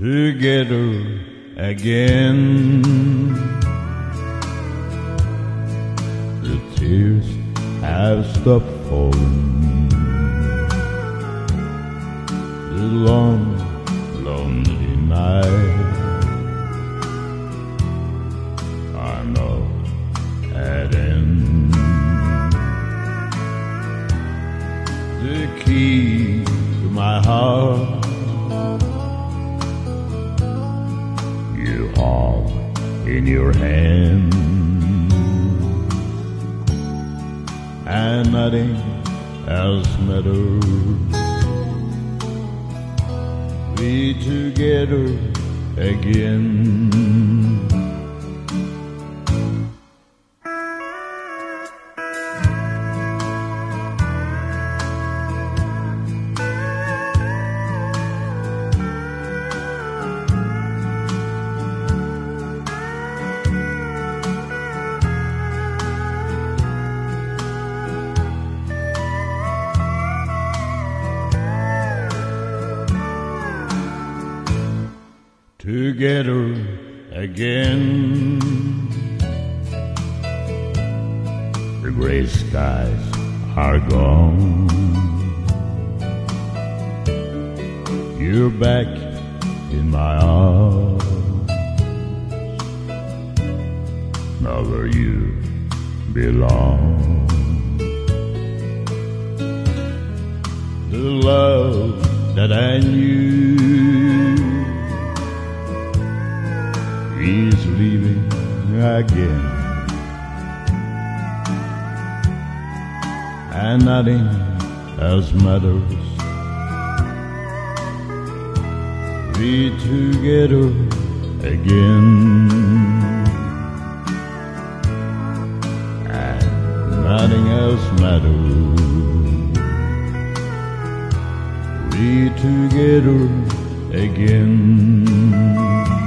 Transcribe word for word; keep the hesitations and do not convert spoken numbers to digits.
together again. The tears have stopped falling. The long, lonely night I know had end. The key to my heart you hold in your hand, and nothing else matters. Be together again. Together again. The gray skies are gone. You're back in my arms. Now where you belong. The love that I knew is leaving again, and nothing else matters. Be together again, and nothing else matters. Be together again.